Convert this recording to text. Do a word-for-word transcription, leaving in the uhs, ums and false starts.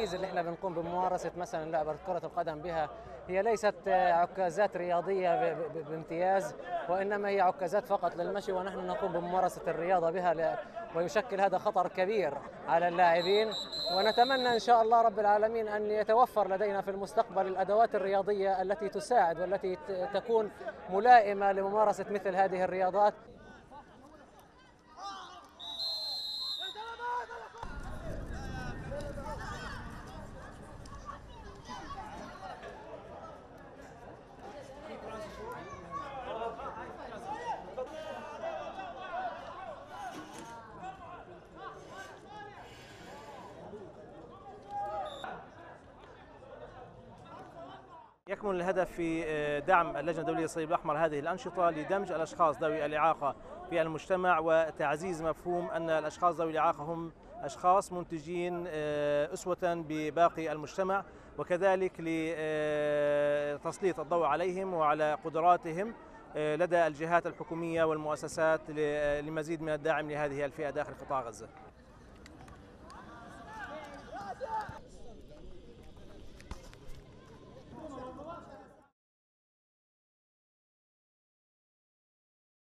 التعزيز اللي احنا بنقوم بممارسة مثلا لعبة كرة القدم بها هي ليست عكازات رياضية بامتياز، وإنما هي عكازات فقط للمشي، ونحن نقوم بممارسة الرياضة بها، ويشكل هذا خطر كبير على اللاعبين. ونتمنى إن شاء الله رب العالمين أن يتوفر لدينا في المستقبل الأدوات الرياضية التي تساعد والتي تكون ملائمة لممارسة مثل هذه الرياضات. يكمن الهدف في دعم اللجنة الدولية للصليب الأحمر هذه الأنشطة لدمج الأشخاص ذوي الإعاقة في المجتمع، وتعزيز مفهوم أن الأشخاص ذوي الإعاقة هم أشخاص منتجين أسوة بباقي المجتمع، وكذلك لتسليط الضوء عليهم وعلى قدراتهم لدى الجهات الحكومية والمؤسسات لمزيد من الدعم لهذه الفئة داخل قطاع غزة.